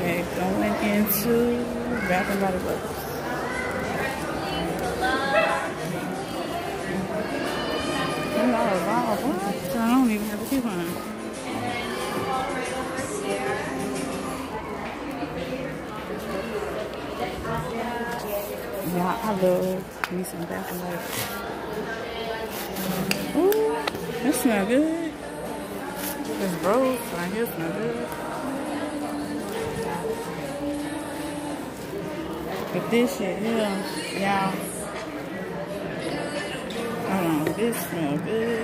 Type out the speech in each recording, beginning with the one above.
Okay, going into Bath and Body Works. $10 off. What? I don't even have a coupon. Yeah, I love me some Bath and Body Works. Ooh, that smells good. This rose right here smells good. But this shit here, y'all. Hold on, this smells good.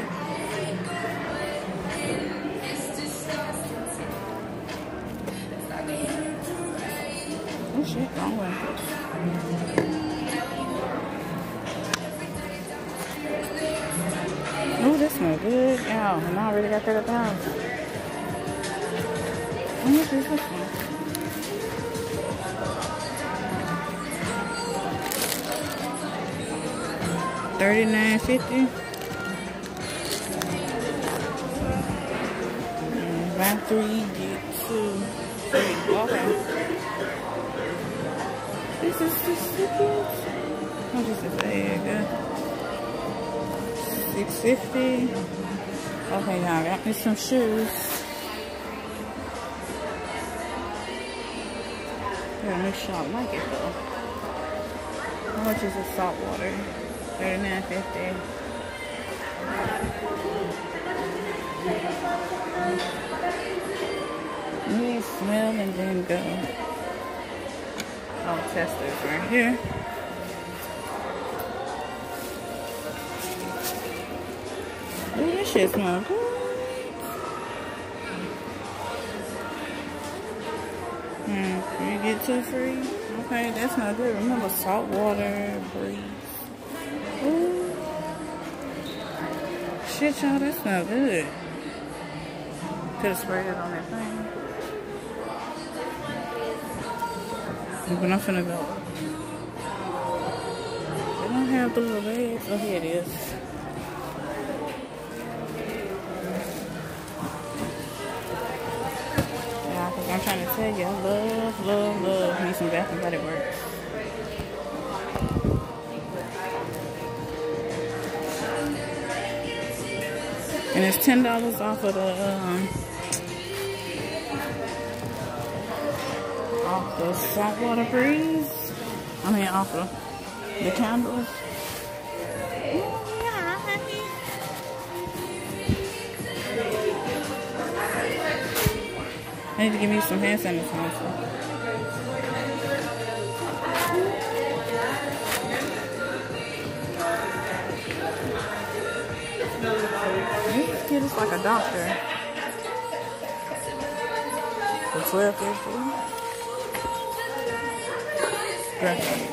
Oh shit, wrong way. Oh, this smells good, y'all. And I already got that at the house. How much is this one? $39.50. Buy 3, get 2 free. Okay. This is just so cute. How much is this bag? $6.50. Okay, y'all got me some shoes. Gotta make sure I like it though. How much is this salt water? $39.50. You smell and then go. Oh, testers right here. Ooh, this shit smells good. You get 2 free. Okay, that's not good. Remember, salt water, breeze. Ooh. Shit, y'all, that smells good. Could have sprayed it on that thing. But I'm finna go. They don't have the little bags. Oh, here it is. Yeah, because I'm trying to tell you, I love me some Bath and Body Works. And it's $10 off of the saltwater breeze. I mean, off of the candles. I need to give me some hand sanitizer. This kid is like a doctor. For $12.50. Graphic.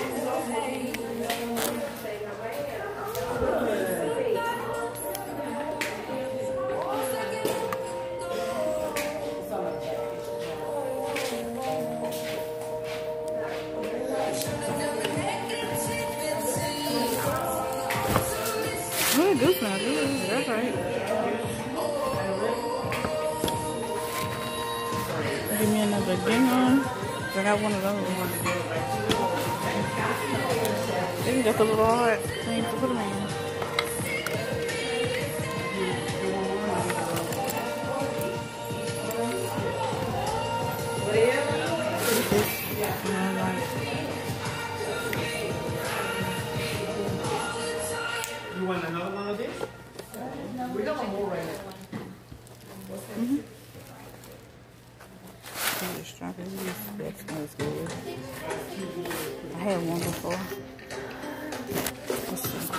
Oh, this smell good. That's right. Give me another gingham. I got one of those. Maybe that's a little hard thing to put them in. You want another one of these? We got more right now. Strawberries, that smells good. I had one before. Let's see.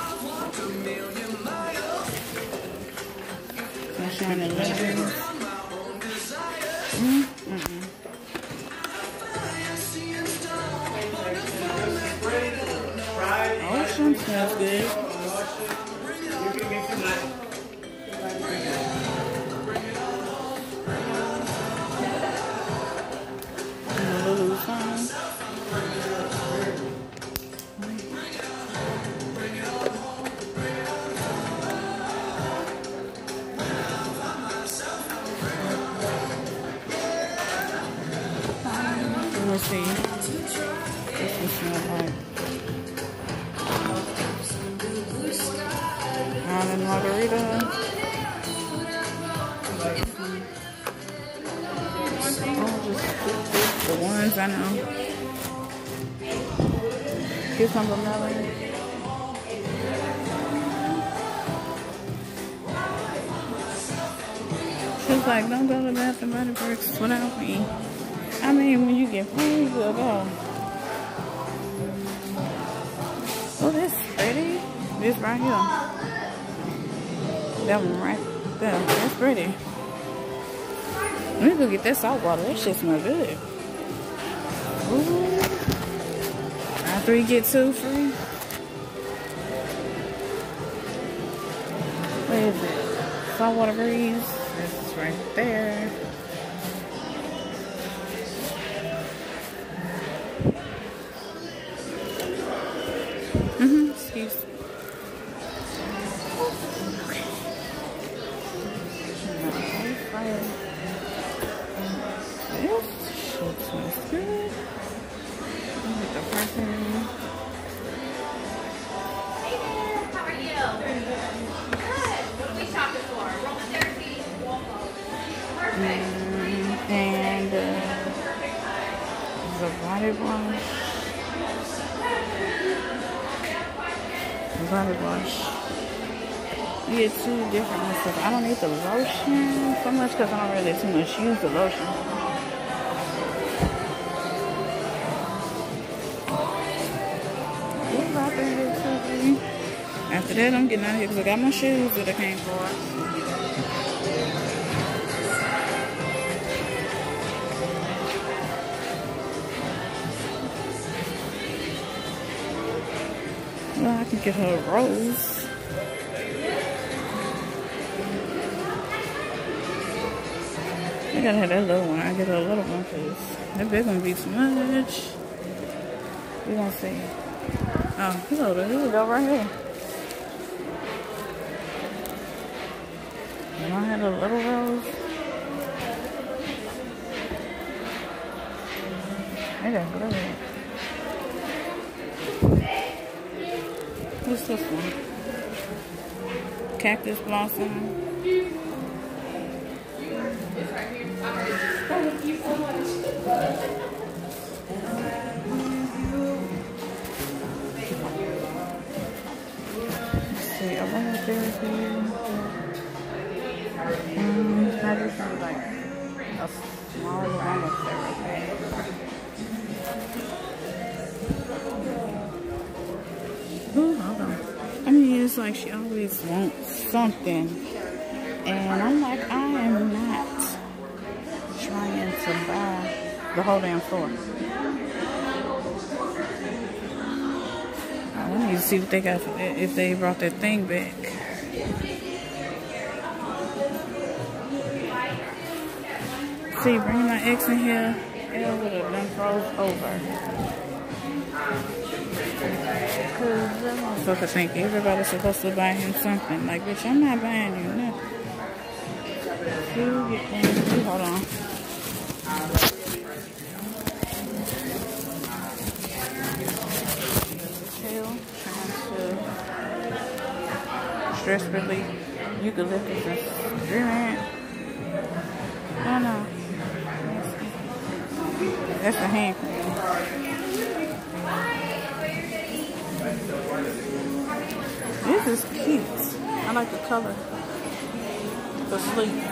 Sunshine and lemons. Ocean smells good. me see. This one smells like Island margarita. I'll just pick the ones I know. Cucumber melon. She's like, don't go to Bath and Body Works without me. I mean, when you get food, you'll go. Oh, this pretty. This right here. That one right there. That's pretty. Let me go get that salt water. That shit smells good. Ooh. Buy 3, get 2 free. Where is it? Saltwater Breeze. This is right there. Excuse me. This shit smells good. Look at the perfume. Hey there, how are you? Good. What are we shopping for? Aromatherapy. Perfect. And the body wash. Body wash. You get 2 different ones. I don't need the lotion so much because I don't really too much use the lotion. After that, I'm getting out of here because I got my shoes that I came for. Well, I can get her a rose. I gotta have that little one. I get her a little one because that big one be too much. We gonna see. Oh, hello, there you go right here. And I had a little rose. I got glue. What's this one? Cactus blossom. Thank you so much. Let's see, aromatherapy. I just sounds like a small aromatherapy. Ooh, hold on. I mean, it's like she always wants something. And I'm like, I am not trying to buy the whole damn store. I need to see what they got for that, if they brought that thing back. See, bring my ex in here, it would have done froze over. Cause that motherfucker think everybody's supposed to buy him something. Like, bitch, I'm not buying you nothing. You get things. Hold on. Chill, trying to stress relief. Eucalyptus and spearmint. Oh no. That's the hand cream. This is cute. I like the color. The sleeve.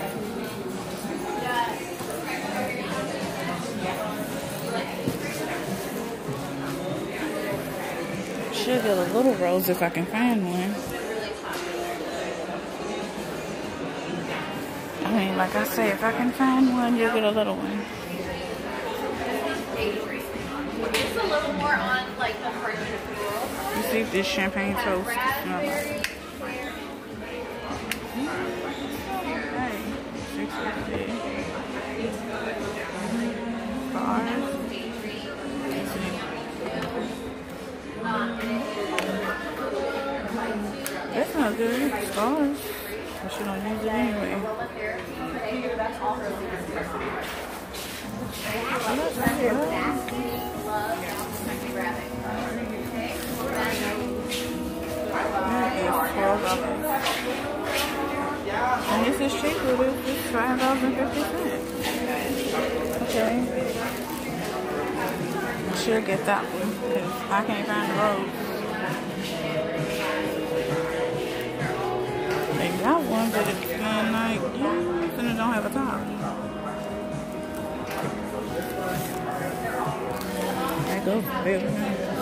Should get a little rose if I can find one. I mean, like I say, if I can find one, you'll get a little one. It's a little more on like the friendship world. You see this champagne toast smell like? Hey, $6.50. That's not good. Stars. But she don't use it anyway. $5.50. Okay. She'll get that one because I can't find the rose. They got one, but it's not like used and it don't have a top. There goes the bill.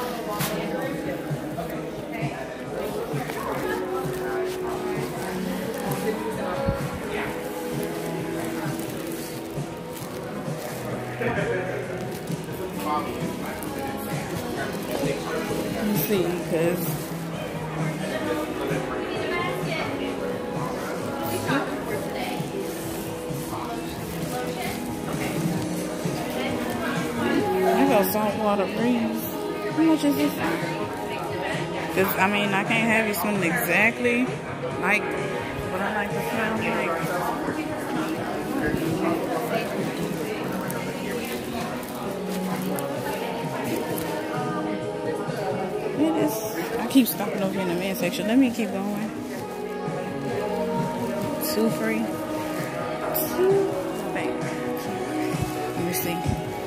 Let me see, because I got saltwater breeze. How much is this? Because, I mean, I can't have you swimming exactly like what I like to smell like. It is. I keep stopping over in the men's section. Let me keep going. 2 free. 2 bang. Let me see.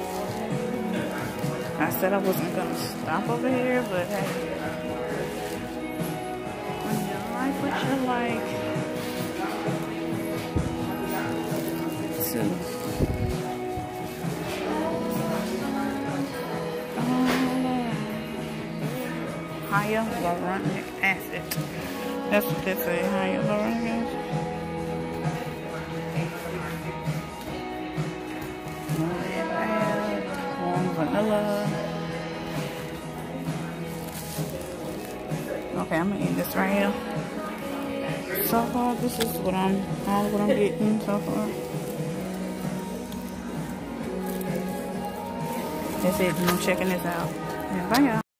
I said I wasn't gonna stop over here, but hey, when you like what you like, 2. Hyaluronic acid. That's what they say. Hyaluronic acid. Warm vanilla. Okay, I'm gonna eat this right here. So far, this is what I'm getting so far. That's it. I'm checking this out. And bye, y'all.